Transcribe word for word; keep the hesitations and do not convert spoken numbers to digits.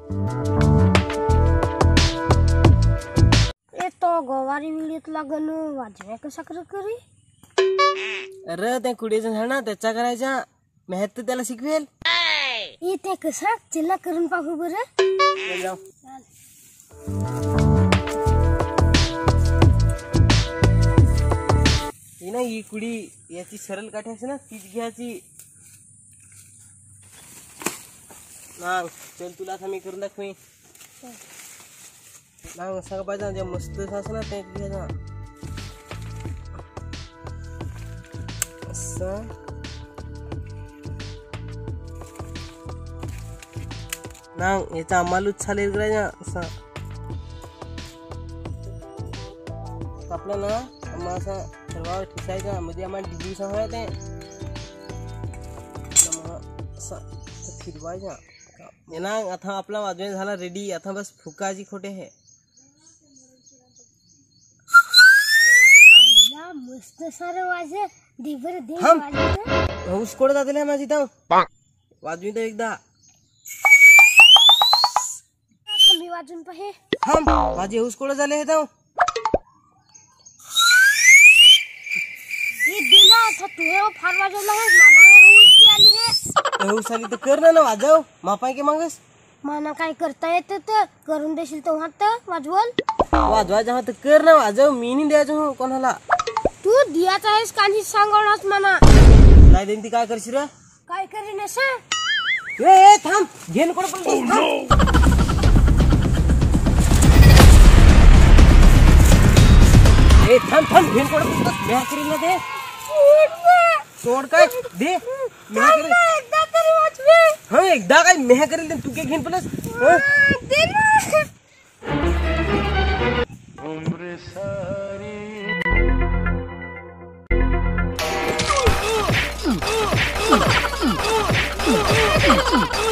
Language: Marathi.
ए तो गोवारी विलीत लागन वाजवाय कसा कर करी? अरे त्या कुडीचं झाड ना त्याचा करायचा मेहनत तर त्याला शिकवेल. ए ते कसा चला करून पाहू बरं. चल जाऊ. ही ना ही कुडी याची सरळ काठी असते ना तीच घ्यायची. ना चल तुला आता मी करून दाखवी. ना सांग पाहिजे जे मस्त असं ना ते घ्यायचा असं. ना याचा आम्हाला चालेल करायचा असा आपलं ना आम्हाला असा सर्वावर ठिसायचा मध्ये आम्हाला डिग्री सांगा ते असं फिरवायचा. ना आता आपला वाजवायला झाला रेडी. आता बस फुकाची खोटे आहे. मस्त सारे वाजे दिवर दे वाजे हौस कोड जाते माझी तर वाजवी तर एकदा मी वाजून पाहे. थांब माझी हौस कोड झाले हे तर ये दिला था तू फार वाजवला है मला हौस आली है. हौस आली तर कर ना ना वाजव मापाय के मागस. माना काय करता येतं तर करून देशील तेव्हा तर वाजवल. वाजवायचं तर कर ना वाजव. मी नाही द्यायचं हो कोणाला. तू दियाचा आहेस कानी सांगवणास म्हणा. नाही देईन ती काय करशील रे? काय करीन असं? ए ए थांब घेन कोण पण. ए थांब थांब घेन कोण पण मेहा करीन ना ते. सोड काय दे मेहा करीन एकदा तरी वाजवे. हा एकदा काय मेहा करीन तू काय घेन प्लस दे ना. उम्र सारी Oh,